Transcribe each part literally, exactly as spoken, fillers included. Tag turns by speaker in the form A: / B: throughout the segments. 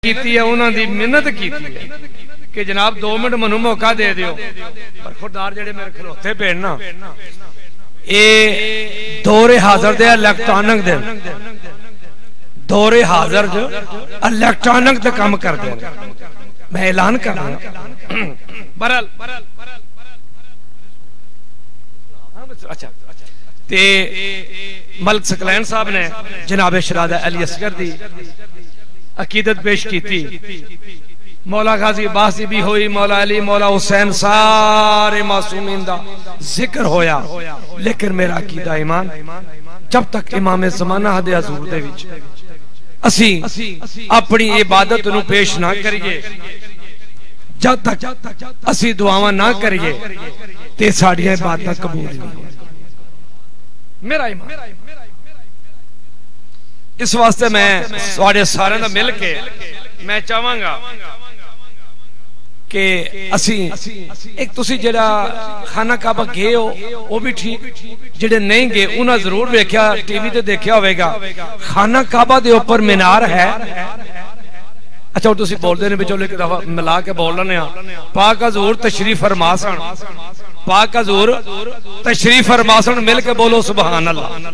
A: کیتی ہے انہاں دی منت کیتی ہے کہ جناب دو منٹ منو موقع دے دیو پر خوددار جڑے میرے کھلوتے پیڑنا اے دور حاضر دے الیکٹرانک دے دور حاضر جو الیکٹرانک دے کام کر دے میں اعلان کر رہا ہوں برحال اچھا تے ملک سکلین صاحب نے جناب شہزادہ علی اصغر دی عقیدت پیش کی تھی مولا غازی عباسی بھی ہوئی مولا علی مولا حسین سارے معصومین دا ذکر ہویا لیکن میرا عقیدہ ایمان جب تک امام زمانہ حد حضور دے وچ اسی اپنی عبادت نو پیش نہ کریے جب تک اسی دعاواں نہ کریے تے ساڑیاں عبادت قبول نہیں میرا ایمان اس واسطے میں سواڑے سارے دا مل کے میں چاہواں گا کہ اسی ایک تسی جڑا خانہ کعبہ گئے ہو وہ بھی ٹھیک جڑے نہیں گئے انہاں ضرور دیکھیا ٹی وی تے دیکھیا ہوئے گا خانہ کعبہ دے اوپر مینار ہے اچھا اور تسی بول دے نے بچولے کی دفعہ ملا کے بول رہے ہیں پاک حضور تشریف فرما سن پاک حضور تشریف فرما سن مل کے بولو سبحان اللہ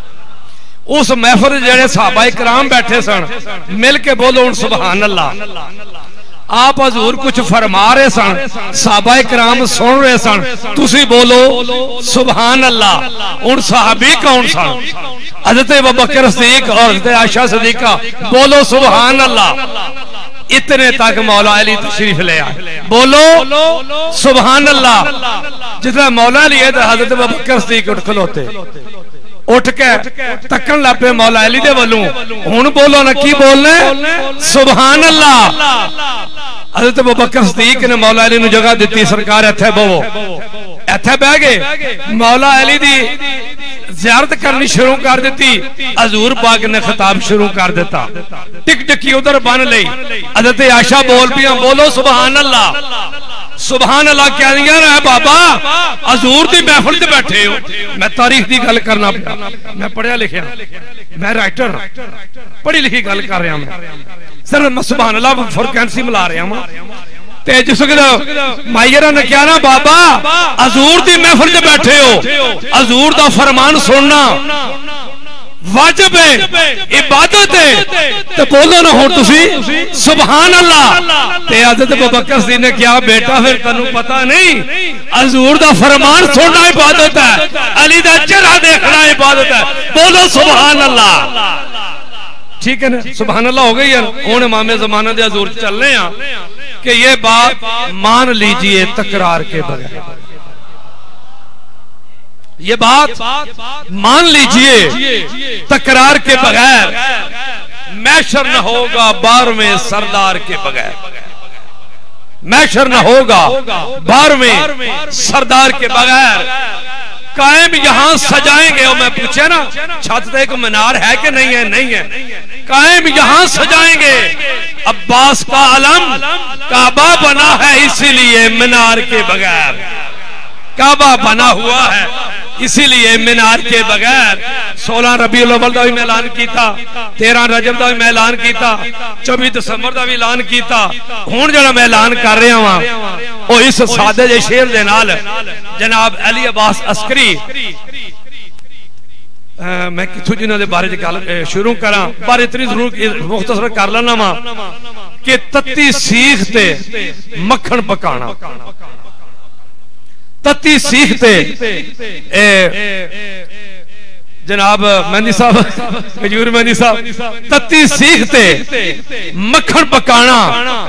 A: اس محفل جڑے صحابہ کرام بیٹھے سن مل کے بولو سبحان اللہ آپ حضور کچھ فرما رہے سن صحابہ کرام سن رہے سن تسی بولو سبحان اللہ ان صحابی کون سن حضرت ابوبکر صدیق اور حضرت عائشہ صدیقہ بولو سبحان اللہ اتنے تک مولا علی تشریف لے آئے بولو سبحان اللہ جتنا مولا علی ہے تو حضرت ابوبکر صدیق اٹھ کھلوتے اٹھ کے تکن لاپے مولا علی دے ولوں ہن بولو نا کی بولنے سبحان اللہ حضرت ابوبکر صدیق نے مولا علی نو جگہ دیتی سرکار ایتھے بوو ایتھے بہ گئے مولا علی دی زیارت کرنی شروع کر دیتی حضور پاک نے خطاب شروع کر دیتا ٹک ٹکی ادھر بن لئی حضرت عائشہ بول پیاں بولو سبحان اللہ سبحان اللہ کیا نہیں رہا ہے بابا حضور دی محفل تے بیٹھے ہو میں تاریخ دی گل کرنا پیا میں پڑھیا لکھیا میں رائٹر پڑھی لکھی گل کر رہا میں سر سبحان اللہ فریکوینسی ملا رہا ہوں تے جس وقت مائیرہ نے کیا نا بابا حضور دی محفل تے بیٹھے ہو حضور دا فرمان سننا واجب ہے عبادت ہے تو بولو نہ ہو تسی سبحان اللہ تے حضرت ابوبکر صدیق نے کیا بیٹا پھر تنوں پتہ نہیں حضور دا فرمان سننا عبادت ہے علی دا چہرہ دیکھنا عبادت ہے بولو سبحان اللہ ٹھیک ہے نا سبحان اللہ ہو گئی ہے ان امام زمانہ دے حضور چل رہے ہیں کہ یہ بات مان لیجئے تکرار کے بغیر یہ بات مان لیجئے تکرار کے بغیر محشر نہ ہوگا بارہویں سردار کے بغیر محشر نہ ہوگا بارہویں سردار کے بغیر قائم یہاں سجائیں گے اور میں پوچھے نا چھت تے ایک منار ہے کہ نہیں ہے نہیں ہے قائم یہاں سجائیں گے عباس کا علم کعبہ بنا ہے اسی لیے منار کے بغیر کعبہ بنا ہوا ہے اسی لیے منار کے بغیر سولہ ربیع الاول دا بھی میں اعلان کیتا تیرہ رجب دا بھی میں اعلان کیتا چوبیس دسمبر دا بھی اعلان کیتا ہون جڑا میں اعلان کر رہا ہوں او اس سادے جے شعر دے نال جناب علی عباس عسکری میں کتھوں جنہاں دے بارے گل شروع کراں پر اتنی ضرور مختصر کر لینا وا کہ تتی سیخ تے مکھن پکانا تتی سیکھتے جناب مہندی صاحب کجور مہندی صاحب تتی سیکھتے مکھن پکانا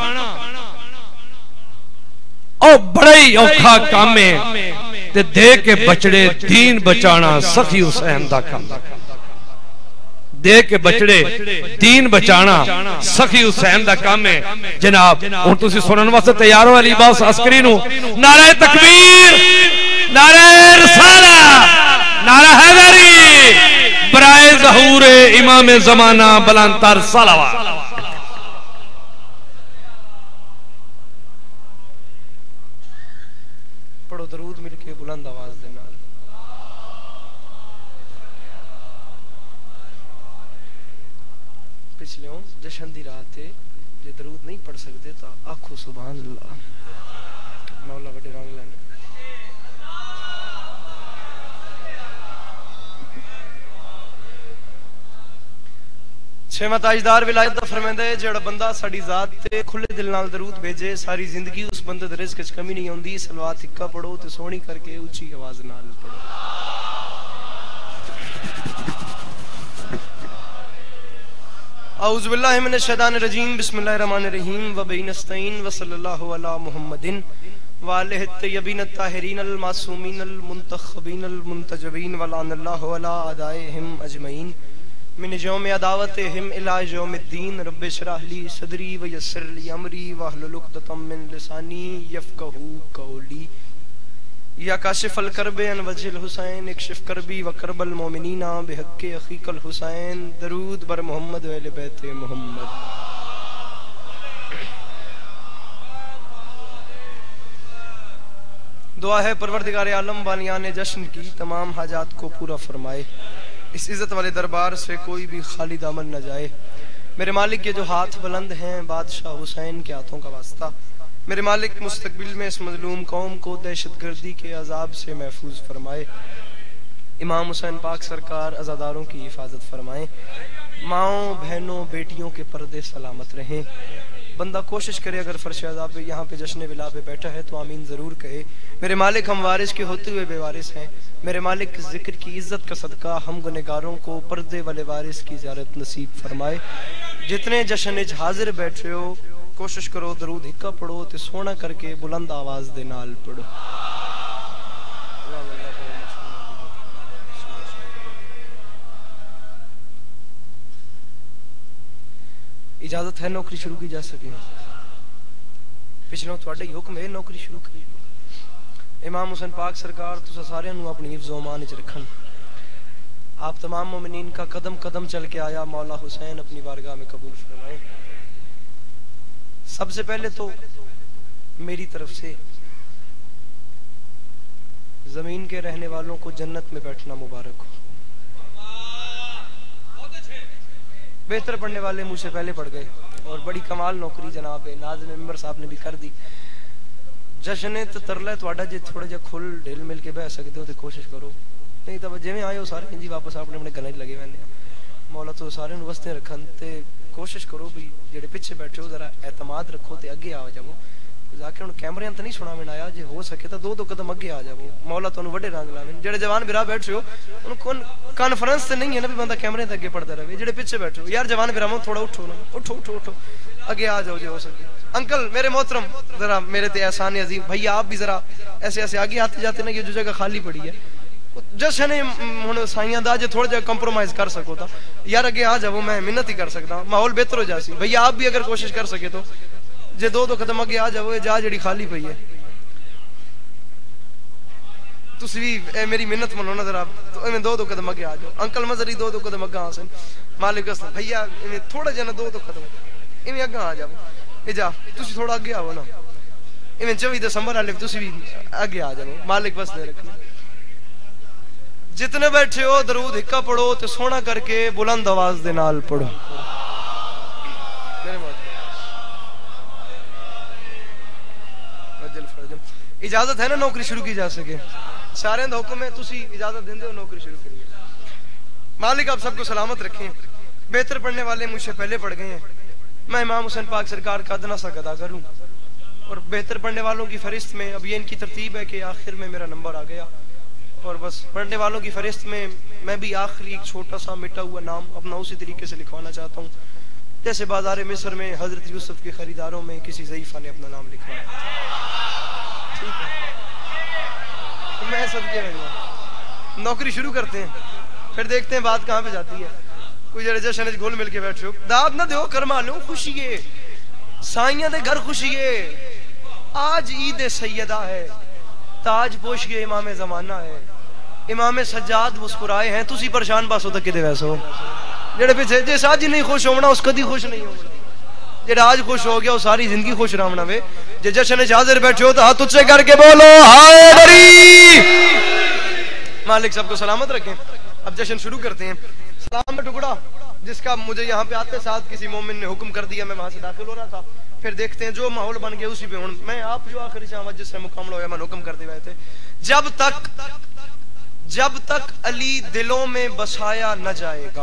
A: او بڑی اوکھا کامے تے دے کے بچڑے دین بچانا سخی حسین دا کام دے کے بچڑے دین بچانا سخی حسین دا کام ہے جناب اور تسی سنن واسطے تیار ہو علی عباس عسکری نو نعرہ تکبیر نعرہ رسالہ نعرہ حیدری برائے ظہور امام زمانہ بلند تر صلوات پڑھو درود مل کے بلند آواز دینا پچھلے ہوں جشن دی رات ہے
B: درود نہیں پڑھ سکتے تو آکھو سبحان اللہ. مولا وڈے رنگ لینے. چھواں تاجدار ولایت دا فرماندا ہے جڑا بندہ ساڈی ذات تے کھلے دل نال درود بھیجے ساری زندگی اس بندے دے رزق وچ کمی نہیں ہوندی. صلوات اکا پڑھو تے سونی کر کے اونچی آواز نال پڑھو. اعوذ باللہ من الشیطان الرجیم بسم اللہ الرحمن الرحیم وبہ نستعین وصلی اللہ علی محمد وآلہ الطیبین الطاہرین المعصومین المنتخبین المنتجبین ولعن اللہ علی اعدائہم اجمعین من یوم عداوتہم الی یوم الدین. رب اشرح لی صدری ویسر لی امری واحلل عقدۃ من لسانی یفقہوا قولی. یا کاشف الکرب عن وجہ الحسین اکشف کربی وکرب المومنین بحق اخیک الحسین. درود بر محمد و اہل بیت محمد. دعا ہے پروردگار عالم بانیان جشن کی تمام حاجات کو پورا فرمائے. اس عزت والے دربار سے کوئی بھی خالی دامن نہ جائے. میرے مالک کے جو ہاتھ بلند ہیں بادشاہ حسین کے ہاتھوں کا واسطہ. میرے مالک مستقبل میں اس مظلوم قوم کو دہشت گردی کے عذاب سے محفوظ فرمائے. امام حسین پاک سرکار عزاداروں کی حفاظت فرمائیں. ماؤں بہنوں بیٹیوں کے پردے سلامت رہیں. بندہ کوشش کرے اگر فرش عذاب پہ یہاں پہ جشن ولا پہ بیٹھا ہے تو آمین ضرور کہے. میرے مالک ہم وارث کے ہوتے ہوئے بے وارث ہیں. میرے مالک ذکر کی عزت کا صدقہ ہم گنہگاروں کو پردے والے وارث کی زیارت نصیب فرمائے. جتنے جشن وچ حاضر بیٹھے ہو کوشش کرو درود ہکا پڑھو تے سونا کر کے بلند آواز دے نال پڑھو. اجازت ہے نوکری شروع کی جا سکے. پچھلوں تواڈے ہی حکم ہے نوکری شروع کری. امام حسین پاک سرکار تسا سارے نو اپنی حفظ و امان وچ رکھن. آپ تمام مومنین کا قدم قدم چل کے آیا مولا حسین اپنی بارگاہ میں قبول فرمائیں. سب سے پہلے تو میری طرف سے زمین کے رہنے والوں کو جنت میں بیٹھنا مبارک ہو. بہتر پڑھنے والے مجھ سے پہلے پڑھ گئے اور بڑی کمال نوکری جناب ناظم ممبر صاحب نے بھی کر دی. جشن تے ترلا تواڈا جے تھوڑا جا کھل ڈھل مل کے بیٹھ سکتے ہو تے کوشش کرو. نہیں تو جویں آئے ہو سارے جی واپس اپنے اپنے گلے لگے ہوئے ہیں. مولا تو سارے نو وستے رکھن تے کوشش کرو بھی جڑے پیچھے بیٹھے ہو ذرا اعتماد رکھو تے اگے آ جاؤ. ذاکر ہن کیمرے تے نہیں سنا میں آیا جے ہو سکے تو دو دو قدم اگے آ جاؤ. مولا تانوں وڈے رنگ لاویں. جڑے جوان بھرا بیٹھے ہو ان کون کانفرنس تے نہیں ہے نا بھی بندہ کیمرے تے اگے پڑھدا رہے. جڑے پیچھے بیٹھے ہو یار جوان بھراواں تھوڑا اٹھو نا اٹھو اٹھو اٹھو اگے آ جاؤ جے ہو سکے. انکل میرے محترم ذرا میرے تے احسان عظیم بھیا آپ بھی ذرا ایسے ایسے آگے آتے جاتے نا. یہ جو جگہ خالی پڑی ہے جشن ہن سائیاں دا جے تھوڑا جا کمپرومائز کر سکو تا یار اگے آ جاؤ. میں منت ہی کر سکتا ہوں ماحول بہتر ہو جاسی. بھیا آپ بھی اگر کوشش کر سکے تو جے دو دو قدم اگے آ جاؤ. جا جڑی خالی پئی ہے تسی بھی میری منت منو نا ذرا ایویں دو دو قدم اگے آ جاؤ. انکل مزری دو دو قدم اگے آسن مالک اسلام بھیا ایویں تھوڑا جا نا دو دو قدم ایویں اگے آ جاؤ. اے جا تسی تھوڑا اگے آو نا ایویں چوبیس دسمبر والے تسی بھی اگے آ جاؤ. مالک بس دے رکھنا. جتنے بیٹھے ہو درود ہکا پڑھو تے سونا کر کے بلند آواز دے نال پڑھو. اجازت ہے نا نوکری شروع کی جا سکے. سارے دا حکم ہے تسی اجازت دیندے ہو نوکری شروع کریے. مالک آپ سب کو سلامت رکھیں. بہتر پڑھنے والے مجھ سے پہلے پڑھ گئے ہیں. میں امام حسین پاک سرکار کا ادنا سا ادا کروں اور بہتر پڑھنے والوں کی فہرست میں اب یہ ان کی ترتیب ہے کہ آخر میں میرا نمبر آ گیا اور بس پڑھنے والوں کی فہرست میں میں بھی آخری ایک چھوٹا سا مٹا ہوا نام اپنا اسی طریقے سے لکھوانا چاہتا ہوں جیسے بازار مصر میں حضرت یوسف کے خریداروں میں کسی ضعیفہ نے اپنا نام لکھوایا. ٹھیک ہے میں صدقے میں نوکری شروع کرتے ہیں پھر دیکھتے ہیں بات کہاں پہ جاتی ہے. کوئی جڑے جشن وچ گھل مل کے بیٹھے ہو داد نہ دیو کرما لو خوشیے سائیاں دے گھر خوشیے. آج عید سیدہ ہے تاج پوش کے امام زمانہ ہے. امام سجاد مسکرائے ہیں تسی پریشان بس ہو تک کدے ویسے ہو. جڑے پیچھے جس آج نہیں خوش ہونا اس کدی خوش نہیں ہونا. جڑا آج خوش ہو گیا وہ ساری زندگی خوش رہنا وے. جے جشن وچ حاضر بیٹھے ہو تو ہاتھ اونچے کر کے بولو ہائے بری. مالک سب کو سلامت رکھیں. اب جشن شروع کرتے ہیں. سلام میں ٹکڑا جس کا مجھے یہاں پہ آتے ساتھ کسی مومن نے حکم کر دیا, میں وہاں سے داخل ہو رہا تھا. پھر دیکھتے ہیں جو ماحول بن گیا اسی پہ ہوں میں آپ جو آخری چاہوں جس سے مکمل ہوا میں حکم کرتے ہوئے تھے, جب تک جب تک علی دلوں میں بسایا نہ جائے گا.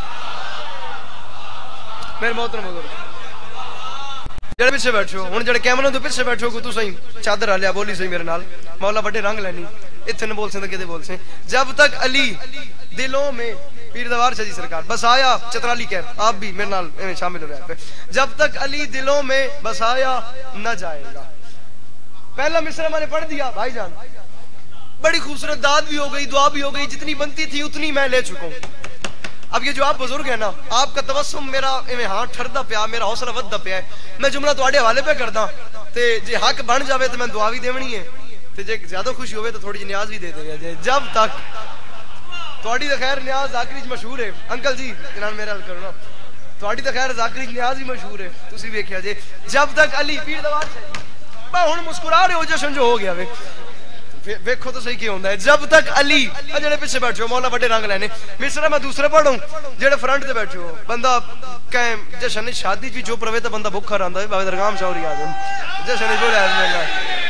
B: میرے محترم بزرگ جڑے پیچھے بیٹھو ہوں, جڑے کیمرے تو پیچھے بیٹھو کو تو صحیح چادر آلیا بولی صحیح میرے نال, مولا بڑے رنگ لینی اتنے نہ بول سکتے کدے بول سے. جب تک علی دلوں میں, پیر دوار شاہ جی سرکار بسایا, چترالی کہہ آپ بھی میرے نال ایویں شامل ہو رہے ہیں, جب تک علی دلوں میں بسایا نہ جائے گا. پہلا مصرع میں نے پڑھ دیا بھائی جان, بڑی خوبصورت داد بھی ہو گئی, دعا بھی ہو گئی, جتنی بنتی تھی اتنی میں لے چکا ہوں. اب یہ جو آپ بزرگ ہیں نا, آپ کا تبسم میرا ایویں ہاں ٹھردا پیا, میرا حوصلہ وددا پیا ہے. میں جملہ تواڈے حوالے پہ کردا تے جے حق بن جاوے تے میں دعا بھی دیونی ہے, تے جے زیادہ خوشی ہوے تو تھوڑی جی نیاز بھی دے دے جے. جب تک تواڈی تے خیر نیاز ذاکری مشہور ہے انکل جی, جناب میرا حل کرو نا, تواڈی تے خیر ذاکری نیاز ہی مشہور ہے, تسی ویکھیا جے. جب تک علی پیر دوار سے میں ہن مسکرا رہے ہو جشن جو ہو گیا وے, ویکھو تو صحیح کی ہوندا ہے. جب تک علی, جڑے پیچھے بیٹھے ہو مولا بڑے رنگ لینے, مصرع میں دوسرے پڑھوں, جڑے فرنٹ تے بیٹھے ہو بندہ کہیں جشن شادی وچ جو پروے تے بندہ بھوکا رہندا ہے, بابے درگاہ شاوری آ جان جشن جو ہے میرا.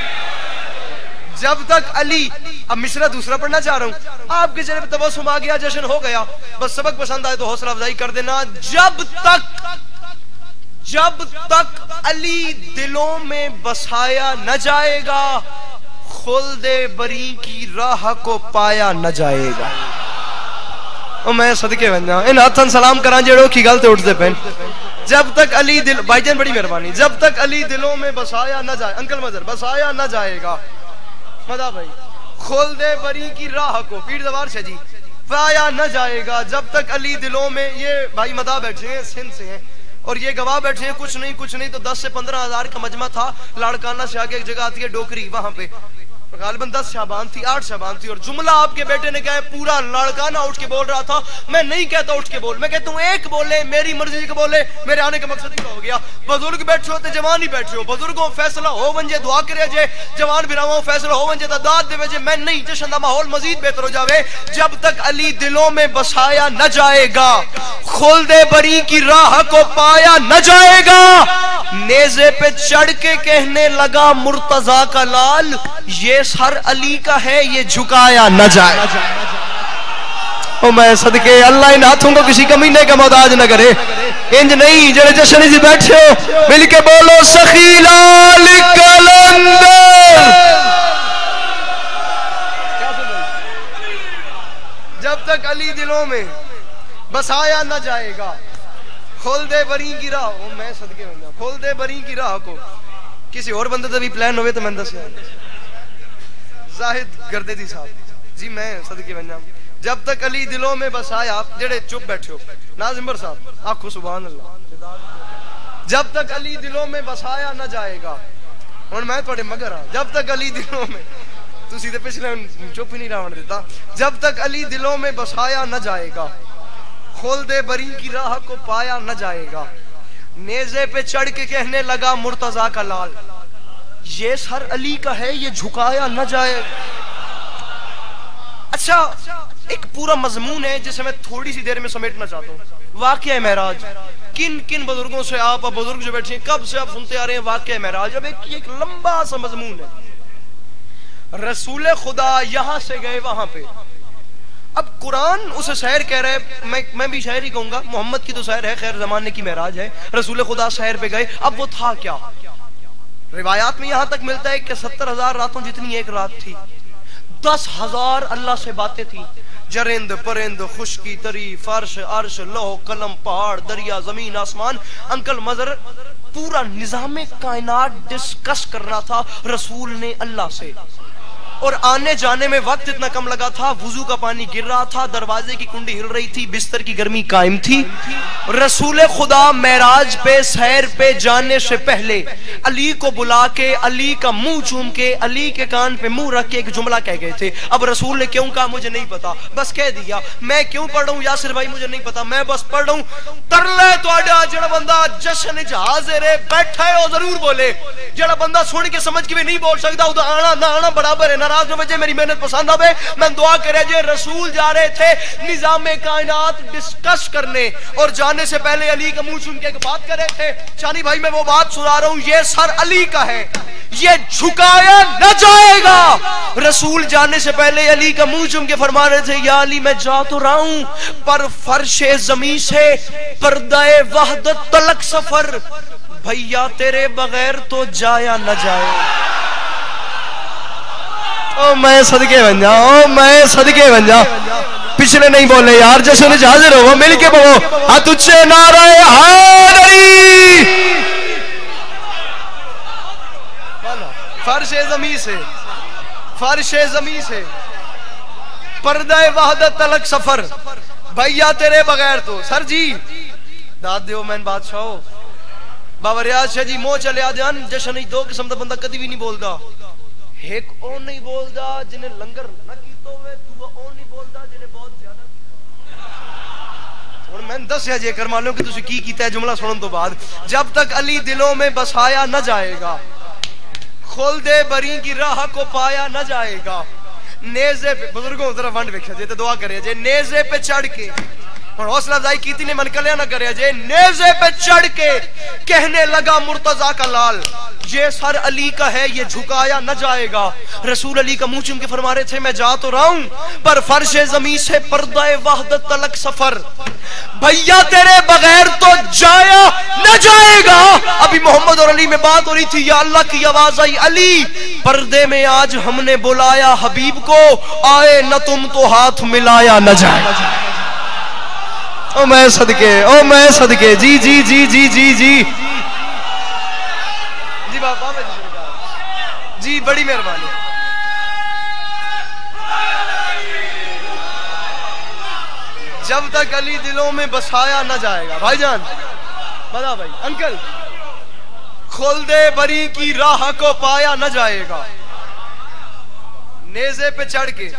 B: جب تک علی, اب مصرع دوسرا پڑھنا چاہ رہا ہوں, آپ کے چہرے پہ تبسم آ گیا, جشن ہو گیا, بس سبق پسند آئے تو حوصلہ افزائی کر دینا. جب تک جب تک علی دلوں میں بسایا نہ جائے گا, خلد بری کی راہ کو پایا نہ جائے گا. او میں صدقے بننا ان ہاتھن سلام کراں جڑو کی گل تے اٹھدے پین. جب تک علی دل, بھائی جان بڑی مہربانی, جب تک علی دلوں میں بسایا نہ جائے, انکل مظہر بسایا نہ جائے گا, مدا بھائی خلد بری کی راہ کو, پیر دوار شاہ جی, پایا نہ جائے گا. جب تک علی دلوں میں, یہ بھائی مدا بیٹھے ہیں سندھ سے ہیں اور یہ گواہ بیٹھے ہیں, کچھ نہیں کچھ نہیں تو دس سے پندرہ ہزار کا مجمع تھا لاڑکانہ سے آگے ایک جگہ آتی ہے ڈوکری, وہاں پہ غالباً دس شعبان تھی, آٹھ شعبان تھی, اور جملہ آپ کے بیٹے نے کہا ہے پورا لاڑکانہ اٹھ کے بول رہا تھا. میں نہیں کہتا اٹھ کے بول, میں کہتا ہوں ایک بولے, میری مرضی کے بولے, میرے آنے کا مقصد ہی ہو گیا. بزرگ بیٹھے ہوتے جوان ہی بیٹھے ہو, بزرگوں فیصلہ ہو ونجے دعا کرے جے, جوان بھراواں فیصلہ ہو ونجے داد دے جے. میں نہیں, جشن دا ماحول مزید بہتر ہو جاوے. جب تک علی دلوں میں بسایا نہ جائے گا, خلد بری کی راہ کو پایا نہ جائے گا. نیزے پہ چڑھ کے کہنے لگا مرتضیٰ کا لال, یہ سر علی کا ہے یہ جھکایا نہ جائے. او میں صدقے اللہ ان ہاتھوں کو کسی کمینے کا محتاج نہ کرے. انج نہیں, جڑے جشن جی بیٹھے ہو مل کے بولو سخی لال کلندر. جب تک علی دلوں میں بسایا نہ جائے گا, خلد بری کی راہ, او میں صدقے بندہ, خلد بری کی راہ کو کسی اور بندے تو بھی پلان ہوئے تو میں دس زاہد گردے دی صاحب جی, میں صدقے بنجام. جب تک علی دلوں میں بسایا, جڑے چپ بیٹھے ہو ناظم بر صاحب آنکھو سبحان اللہ, جب تک علی دلوں میں بسایا نہ جائے گا. اور میں تھوڑے مگر ہاں, جب تک علی دلوں میں, تو سیدھے پچھلے چپ ہی نہیں رہا دیتا, جب تک علی دلوں میں بسایا نہ جائے گا, خلد بری کی راہ کو پایا نہ جائے گا. نیزے پہ چڑھ کے کہنے لگا مرتضیٰ کا لال, یہ سر علی کا ہے یہ جھکایا نہ جائے. اچھا ایک پورا مضمون ہے جسے میں تھوڑی سی دیر میں سمیٹنا چاہتا ہوں. واقعہ معراج, کن کن بزرگوں سے آپ بزرگ جو بیٹھے ہیں کب سے آپ سنتے آ رہے ہیں واقعہ معراج. اب ایک ایک لمبا سا مضمون ہے. رسول خدا یہاں سے گئے وہاں پہ, اب قرآن اسے سحر کہہ رہے, میں میں بھی شاعر ہی کہوں گا, محمد کی تو سحر ہے, خیر زمانے کی معراج ہے, رسول خدا سحر پہ گئے. اب وہ تھا کیا؟ روایات میں یہاں تک ملتا ہے کہ ستر ہزار راتوں جتنی ایک رات تھی, دس ہزار اللہ سے باتیں تھی, جرند پرند خشکی تری فرش عرش لوح قلم پہاڑ دریا زمین آسمان. انکل مظہر پورا نظام کائنات ڈسکس کرنا تھا رسول نے اللہ سے, اور آنے جانے میں وقت اتنا کم لگا تھا, وضو کا پانی گر رہا تھا, دروازے کی کنڈی ہل رہی تھی, بستر کی گرمی قائم تھی. رسول خدا معراج پہ سحر پہ جانے سے پہلے علی کو بلا کے, علی کا منہ چوم کے, علی کے کان پہ منہ رکھ کے ایک جملہ کہہ گئے تھے. اب رسول نے کیوں کہا مجھے نہیں پتا, بس کہہ دیا. میں کیوں پڑھ رہا ہوں یاسر بھائی مجھے نہیں پتا, میں بس پڑھ رہا ہوں. ترلے تواڈا جڑا بندہ جشن جہاز رے بیٹھا ہے وہ ضرور بولے, جڑا بندہ سن کے سمجھ کے بھی نہیں بول سکتا وہ آنا نہ آنا برابر ہے. ناراض نہ بجے میری محنت پسند آوے. میں دعا کرے جے رسول جا رہے تھے نظام کائنات ڈسکس کرنے اور جانے سے پہلے علی کا منہ چن کے ایک بات کر رہے تھے. چانی بھائی میں وہ بات سنا رہا ہوں, یہ سر علی کا ہے, یہ جھکایا نہ جائے گا. رسول جانے سے پہلے علی کا منہ چوم کے فرما رہے تھے یا علی میں جا تو رہا ہوں پر فرش زمین سے پردہ وحدت تلک سفر, بھیا تیرے بغیر تو جایا نہ جائے. او میں صدقے بن جا, او میں صدقے بن جا. پچھلے نہیں بولے یار, جشن حاضر ہو مل کے بولو ہاں تجھے نعرہ حیدری. فرش زمین سے فرش زمین سے پردہ وحدت تلک سفر, بھیا تیرے بغیر تو. سر جی داد دیو میں بادشاہ ہو بابا ریاض شاہ جی مو چلے آدھان جشن ہی دو قسم دا بندہ کدی بھی نہیں بولدا. ایک او نہیں بولدا جنہیں لنگر نہ کیتو ہوئے, تو او نہیں بولدا جنہیں بہت زیادہ کیتا. اور میں دس ہے جے کر مان لو کہ تسی کی کیتا ہے جملہ سنن تو بعد. جب تک علی دلوں میں بسایا نہ جائے گا, خلد بری کی راہ کو پایا نہ جائے گا. نیزے پہ بزرگوں ذرا ونڈ ویکھیا جے تے دعا کرے جے نیزے پہ چڑھ کے, اور حوصلہ افزائی کیتی نے من کلیا نہ کرے جے نیزے پہ چڑھ کے کہنے لگا مرتضیٰ کا لال, یہ سر علی کا ہے یہ جھکایا نہ جائے گا. رسول علی کا منہ چوم کے فرما رہے تھے میں جا تو رہا ہوں پر فرش زمین سے پردہ وحدت تلک سفر, بھیا تیرے بغیر تو جایا نہ جائے گا. ابھی محمد اور علی میں بات ہو رہی تھی, یا اللہ کی آواز آئی علی پردے میں آج ہم نے بلایا حبیب کو, آئے نہ تم تو ہاتھ ملایا نہ جائے. او میں صدقے, او میں صدقے, جی جی جی جی جی جی جی بابا جی بڑی مہربانی. جب تک علی دلوں میں بسایا نہ جائے گا. بھائی جان بتا بھائی انکل, خلد بری کی راہ کو پایا نہ جائے گا. نیزے پہ چڑھ کے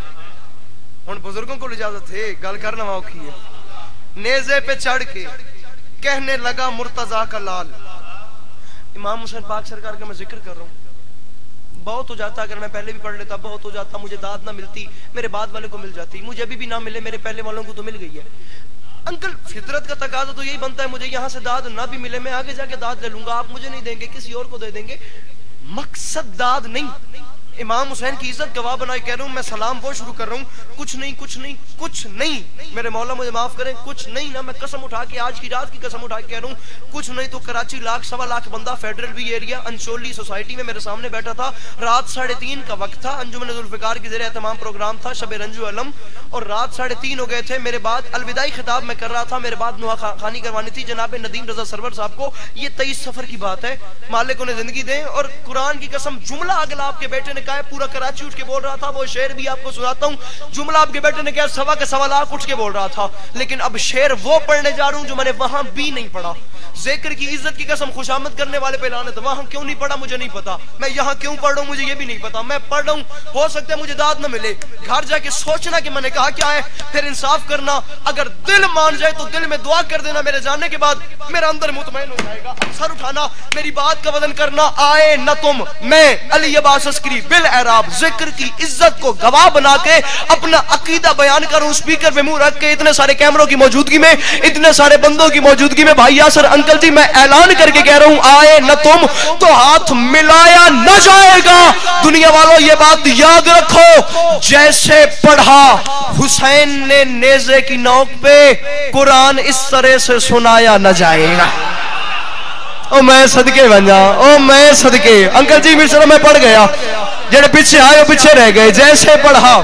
B: ہن بزرگوں کو اجازت ہے گل کرنا اوکھی ہے. نیزے پہ چڑھ کے کہنے لگا مرتضیٰ کا لال. امام حسین پاک سرکار کا میں ذکر کر رہا ہوں. بہت ہو جاتا اگر میں پہلے بھی پڑھ لیتا, بہت ہو جاتا مجھے داد نہ ملتی, میرے بعد والے کو مل جاتی, مجھے ابھی بھی نہ ملے میرے پہلے والوں کو تو مل گئی ہے. انکل فطرت کا تقاضا تو یہی بنتا ہے, مجھے یہاں سے داد نہ بھی ملے میں آگے جا کے داد لے لوں گا, آپ مجھے نہیں دیں گے کسی اور کو دے دیں گے. مقصد داد نہیں, امام حسین کی عزت گواہ بنائے کہہ رہا ہوں. میں سلام وہ شروع کر رہا ہوں, کچھ نہیں کچھ نہیں کچھ نہیں, میرے مولا مجھے معاف کریں, کچھ نہیں نا. میں قسم اٹھا کے آج کی رات کی قسم اٹھا کے کہہ رہا ہوں, کچھ نہیں تو کراچی لاکھ سوا لاکھ بندہ فیڈرل بھی ایریا انچولی سوسائٹی میں میرے سامنے بیٹھا تھا. رات ساڑھے تین کا وقت تھا, انجمن ذوالفقار کی زیر اہتمام پروگرام تھا شب رنجو علم, اور رات ساڑھے تین ہو گئے تھے. میرے بعد الوداعی خطاب میں کر رہا تھا, میرے بعد نوحہ خانی کروانی تھی جناب ندیم رضا سرور صاحب کو. یہ تیئیس سفر کی بات ہے, مالک انہیں زندگی دیں. اور قرآن کی قسم جملہ اگلا آپ کے بیٹے نے کہا ہے, پورا کراچی اٹھ کے بول رہا تھا, وہ شعر بھی آپ کو سناتا ہوں. جملہ آپ کے بیٹے نے کہا سوا کے سوا لاکھ اٹھ کے بول رہا تھا, لیکن اب شعر وہ پڑھنے جا رہا ہوں جو میں نے وہاں بھی نہیں پڑھا. ذکر کی عزت کی قسم خوشامد کرنے والے پہ لعنت. وہاں کیوں نہیں پڑھا مجھے نہیں پتا, میں یہاں کیوں پڑھ رہا ہوں مجھے یہ بھی نہیں پتا. میں پڑھ رہا ہوں, ہو سکتا ہے مجھے داد نہ ملے, گھر جا کے سوچنا کہ میں نے کہا کیا ہے, پھر انصاف کرنا. اگر دل مان جائے تو دل میں دعا کر دینا, میرے جانے کے بعد میرا اندر مطمئن ہو جائے گا. سر اٹھانا, میری بات کا وزن کرنا. آئے نہ تم, میں علی عباس عسکری بالاعراب ذکر کی عزت کو گواہ بنا کے اپنا عقیدہ بیان کروں, اسپیکر پہ منہ رکھ کے اتنے سارے کیمروں کی موجودگی میں, اتنے سارے بندوں کی موجودگی میں. بھائی یاسر انکل جی میں اعلان کر کے کہہ رہا ہوں, آئے نہ تم تو ہاتھ ملایا نہ جائے گا. دنیا والوں یہ بات یاد رکھو, جیسے پڑھا حسین نے نیزے کی نوک پہ, قرآن اس طرح سے سنایا نہ جائے گا. او میں صدقے بن جا, او میں صدقے. انکل جی مصر میں پڑھ گیا, جڑے پیچھے آئے وہ پیچھے رہ گئے. جیسے پڑھا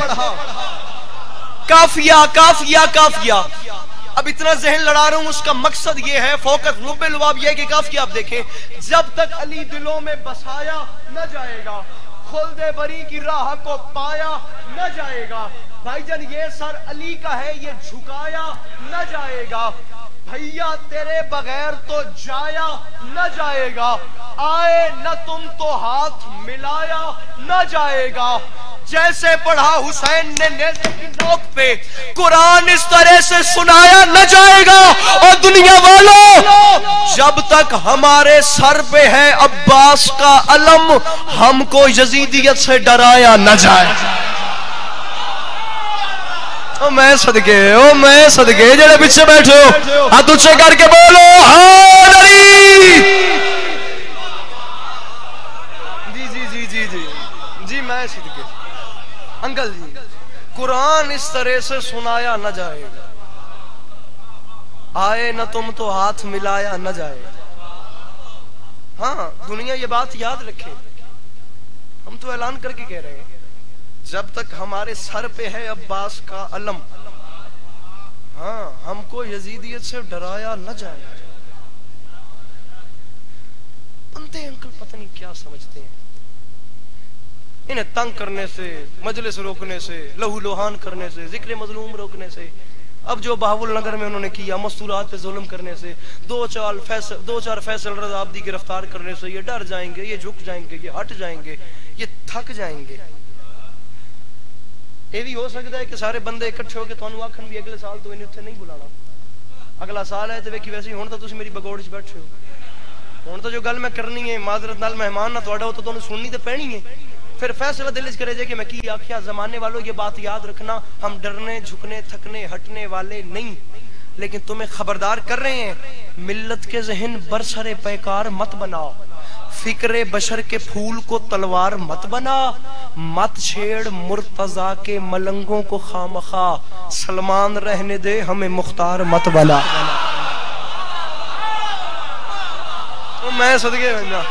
B: کافیہ کافیہ کافیہ. اب اتنا ذہن لڑا رہا ہوں, اس کا مقصد یہ ہے, فوکس لب لباب یہ ہے کہ کافیہ آپ دیکھیں, جب تک علی دلوں میں بسایا نہ جائے گا, خلد بری کی راہ کو پایا نہ جائے گا. بھائی جان یہ سر علی کا ہے, یہ جھکایا نہ جائے گا. بھیا تیرے بغیر تو جایا نہ جائے گا. آئے نہ تم تو ہاتھ ملایا نہ جائے گا. جیسے پڑھا حسین نے نیزے کی شوق پہ قرآن اس طرح سے سنایا نہ جائے گا اور دنیا والوں جب تک ہمارے سر پہ ہے عباس کا علم ہم کو یزیدیت سے ڈرایا نہ جائے. او میں صدقے او میں صدقے جڑے پیچھے بیٹھے ہو ہاتھ اونچے کر کے بولو حیدری. جی جی جی جی جی جی میں صدقے انکل جی قرآن اس طرح سے سنایا نہ جائے گا. آئے نہ تم تو ہاتھ ملایا نہ جائے. ہاں دنیا یہ بات یاد رکھے, ہم تو اعلان کر کے کہہ رہے ہیں جب تک ہمارے سر پہ ہے عباس کا علم ہاں ہم کو یزیدیت سے ڈرایا نہ جائے. بندے انکل پتہ نہیں کیا سمجھتے ہیں, انہیں تنگ کرنے سے, مجلس روکنے سے, لہو لوہان کرنے سے, ذکر مظلوم روکنے سے, اب جو بہاول نگر میں انہوں نے کیا مستورات پہ ظلم کرنے سے, دو چار فیصل دو چار فیصل رضا عابدی گرفتار کرنے سے یہ ڈر جائیں گے, یہ جھک جائیں گے, یہ ہٹ جائیں گے, یہ تھک جائیں گے. یہ بھی ہو سکتا ہے کہ سارے بندے اکٹھے ہو کے تانوں آکھن بھی اگلے سال تو انہیں اتنے نہیں بلانا, اگلا سال ہے تو ویکھی ویسے ہن تو تسی میری بگوڑ وچ بیٹھے ہو, ہن تو جو گل میں کرنی ہے معذرت نال مہمان نہ تہاڈا ہو تو تانوں سننی تے پینی ہے. پھر فیصلہ دل وچ کرے جے کہ میں کی آکھیا. زمانے والوں یہ بات یاد رکھنا, ہم ڈرنے جھکنے تھکنے ہٹنے والے نہیں, لیکن تمہیں خبردار کر رہے ہیں ملت کے ذہن برسر پیکار مت بنا, فکر بشر کے پھول کو تلوار مت بنا, مت چھیڑ مرتضی کے ملنگوں کو خامخواہ, سلمان رہنے دے ہمیں مختار مت بنا. میں صدقے بنجا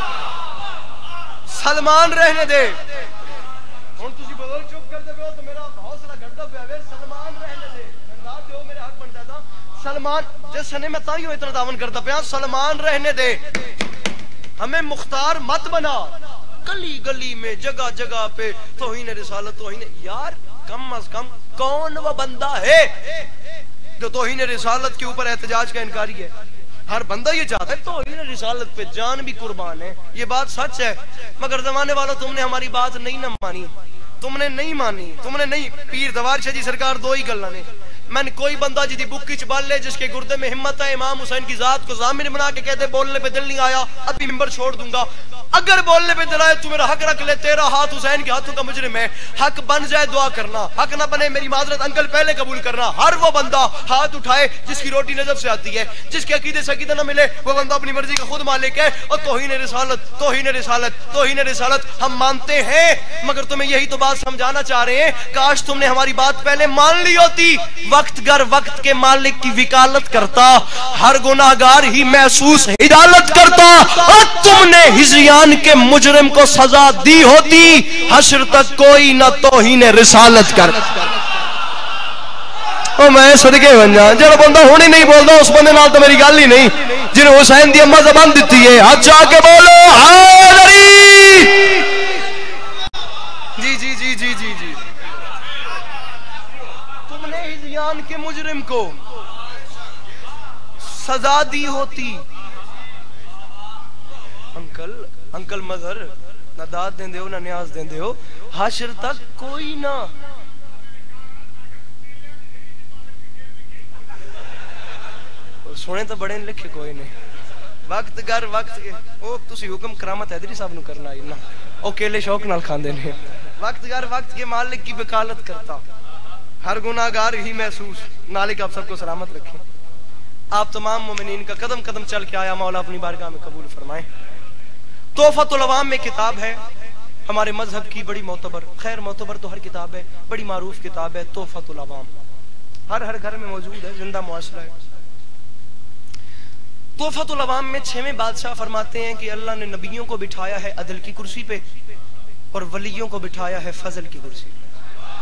B: سلمان رہنے دے. ہن تسی بزرگ چپ کر دے ہو تو میرا حوصلہ گھٹدا پیا وے. سلمان رہنے دے انداز ہو میرے حق بنتا تھا سلمان جس نے میں تائیوں اتنا دعوان کرتا پیا سلمان رہنے دے, ہمیں مختار مت بنا. گلی گلی میں جگہ جگہ پہ توہین رسالت توہین, یار کم از کم کون وہ بندہ ہے جو توہین رسالت کے اوپر احتجاج کا انکاری ہے؟ ہر بندہ یہ چاہتا ہے توہین رسالت پہ جان بھی قربان ہے, یہ بات سچ ہے. مگر زمانے والوں تم نے ہماری بات نہیں نہ مانی, تم نے نہیں مانی, تم نے نہیں. پیر دوار شاہ جی سرکار دو ہی گلاں نے, میں نے کوئی بندہ جی دی بک وچ بال لے جس کے گردے میں ہمت ہے امام حسین کی ذات کو ضامن بنا کے کہتے بولنے پہ دل نہیں آیا ابھی ممبر چھوڑ دوں گا. اگر بولنے پہ دل آئے تو میرا حق رکھ لے, تیرا ہاتھ حسین کے ہاتھوں کا مجرم ہے. حق بن جائے دعا کرنا, حق نہ بنے میری معذرت انکل پہلے قبول کرنا. ہر وہ بندہ ہاتھ اٹھائے جس کی روٹی نجف سے آتی ہے, جس کے عقیدے سے عقیدہ نہ ملے وہ بندہ اپنی مرضی کا خود مالک ہے. اور توہین رسالت توہین رسالت توہین رسالت ہم مانتے ہیں, مگر تمہیں یہی تو بات سمجھانا چاہ رہے ہیں, کاش تم نے ہماری بات پہلے مان لی ہوتی. وقت گر وقت کے مالک کی وکالت کرتا, ہر گناہگار ہی محسوس ہدالت کرتا, اور تم نے ہجریان کے مجرم کو سزا دی ہوتی, حشر تک کوئی نہ توہین رسالت کر. او میں صدقے بن جا جڑا بندہ ہونی نہیں بولدا اس بندے نال تو میری گل ہی نہیں, جنہوں حسین دی اماں زبان دیتی ہے. ہاتھ جا کے بولو حیدری. جی جی جی جی جی جی تم نے ہجریان کے مجرم کو سزا دی ہوتی. انکل انکل مظہر نہ داد دیں دے ہو نہ نیاز دیں دے ہو, حشر تک کوئی نہ. سونے تو بڑے لکھے کوئی نہیں, وقت گر وقت کے او تسی حکم کرامت حیدری صاحب نو کرنا ہے نا, او کیلے شوق نال کھاندے نے. وقت گر وقت کے مالک کی وکالت کرتا, ہر گناہگار ہی محسوس. مالک آپ سب کو سلامت رکھیں. آپ تمام مومنین کا قدم قدم چل کے آیا مولا اپنی بارگاہ میں قبول فرمائیں. تحفۃ العوام میں کتاب ہے ہمارے مذہب کی بڑی معتبر, خیر معتبر تو ہر کتاب ہے, بڑی معروف کتاب ہے تحفۃ العوام, ہر ہر گھر میں موجود ہے, زندہ معاشرہ ہے. تحفۃ العوام میں چھویں بادشاہ فرماتے ہیں کہ اللہ نے نبیوں کو بٹھایا ہے عدل کی کرسی پہ اور ولیوں کو بٹھایا ہے فضل کی کرسی پہ.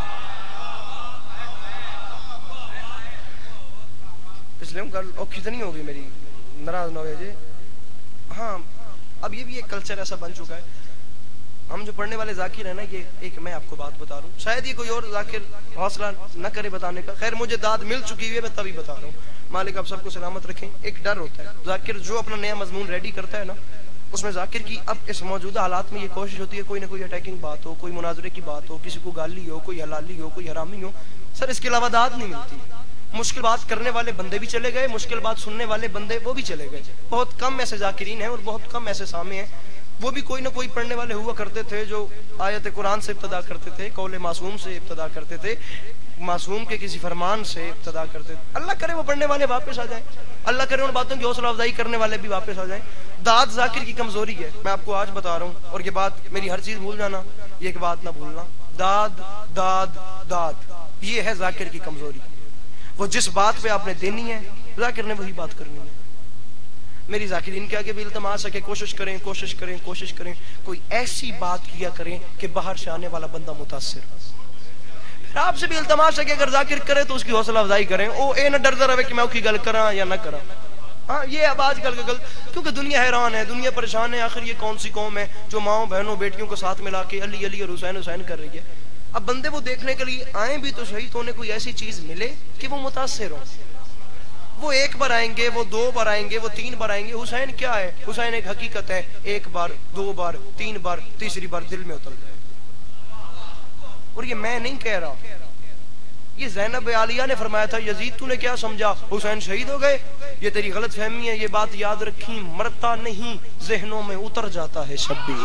B: پچھلے گل اوکھی تو نہیں ہوگی میری, ناراض نہ ہوئے جی. ہاں اب یہ بھی ایک کلچر ایسا بن چکا ہے, ہم جو پڑھنے والے ذاکر ہیں نا, یہ ایک میں آپ کو بات بتا رہا ہوں, شاید یہ کوئی اور ذاکر حوصلہ نہ کرے بتانے کا, خیر مجھے داد مل چکی ہے میں تبھی بتا رہا ہوں. مالک آپ سب کو سلامت رکھیں. ایک ڈر ہوتا ہے ذاکر جو اپنا نیا مضمون ریڈی کرتا ہے نا, اس میں ذاکر کی اب اس موجودہ حالات میں یہ کوشش ہوتی ہے کوئی نہ کوئی اٹیکنگ بات ہو, کوئی مناظرے کی بات ہو, کسی کو گالی ہو, کوئی حلالی ہو, کوئی حرامی ہو, سر اس کے علاوہ داد نہیں ملتی. مشکل بات کرنے والے بندے بھی چلے گئے, مشکل بات سننے والے بندے وہ بھی چلے گئے. بہت کم ایسے ذاکرین ہیں اور بہت کم ایسے سامع ہیں. وہ بھی کوئی نہ کوئی پڑھنے والے ہوا کرتے تھے جو آیت قرآن سے ابتدا کرتے تھے, قول معصوم سے ابتدا کرتے تھے, معصوم کے کسی فرمان سے ابتدا کرتے تھے. اللہ کرے وہ پڑھنے والے واپس آ جائیں, اللہ کرے ان باتوں کی حوصلہ افزائی کرنے والے بھی واپس آ جائیں. داد ذاکر کی کمزوری ہے, میں آپ کو آج بتا رہا ہوں, اور یہ بات میری ہر چیز بھول جانا, یہ ایک بات نہ بھولنا. داد داد داد یہ ہے ذاکر کی کمزوری. وہ جس بات پہ آپ نے دینی ہے ذاکر نے وہی بات کرنی ہے. میری ذاکرین کے آگے بھی التماس ہے کہ کوشش کریں کوشش کریں کوشش کریں کوئی ایسی بات کیا کریں کہ باہر سے آنے والا بندہ متاثر. پھر آپ سے بھی التماس ہے کہ اگر ذاکر کرے تو اس کی حوصلہ افزائی کریں. او اے نہ ڈردا رہے کہ میں اس کی گل کراں یا نہ کراں. ہاں یہ اب آج کل کا غلط, کیونکہ دنیا حیران ہے, دنیا پریشان ہے. آخر یہ کون سی قوم ہے جو ماؤں بہنوں بیٹیوں کو ساتھ ملا کے علی علی اور حسین حسین کر رہی ہے. اب بندے وہ دیکھنے کے لیے آئیں بھی تو صحیح, تو انہیں کوئی ایسی چیز ملے کہ وہ متاثر ہو. وہ ایک بار آئیں گے, وہ دو بار آئیں گے, وہ تین بار آئیں گے. حسین کیا ہے؟ حسین ایک حقیقت ہے. ایک بار, دو بار, تین بار, تیسری بار دل میں اتر گئے. اور یہ میں نہیں کہہ رہا, یہ زینب عالیہ نے فرمایا تھا, یزید تو نے کیا سمجھا حسین شہید ہو گئے؟ یہ تیری غلط فہمی ہے, یہ بات یاد رکھی, مرتا نہیں ذہنوں میں اتر جاتا ہے شبیر.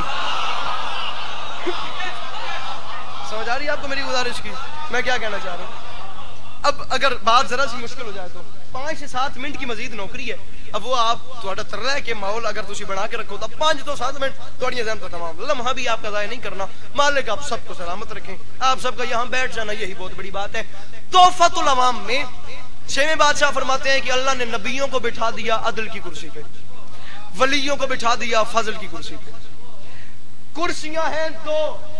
B: سمجھ آ رہی ہے آپ کو میری گزارش کی میں کیا کہنا چاہ رہا ہوں؟ اب اگر بات ذرا سی مشکل ہو جائے تو پانچ سے سات منٹ کی مزید نوکری ہے. اب وہ آپ تھوڑا تر رہا ہے کہ ماحول اگر تسی بنا کے رکھو تو پانچ تو سات منٹ تھوڑی ذہن تو تمام لمحہ بھی آپ کا ضائع نہیں کرنا. مالک آپ سب کو سلامت رکھیں, آپ سب کا یہاں بیٹھ جانا یہی بہت بڑی بات ہے. تحفۃ العوام میں چھویں بادشاہ فرماتے ہیں کہ اللہ نے نبیوں کو بٹھا دیا عدل کی کرسی پہ, ولیوں کو بٹھا دیا فضل کی کرسی پہ. کرسیاں ہیں دو,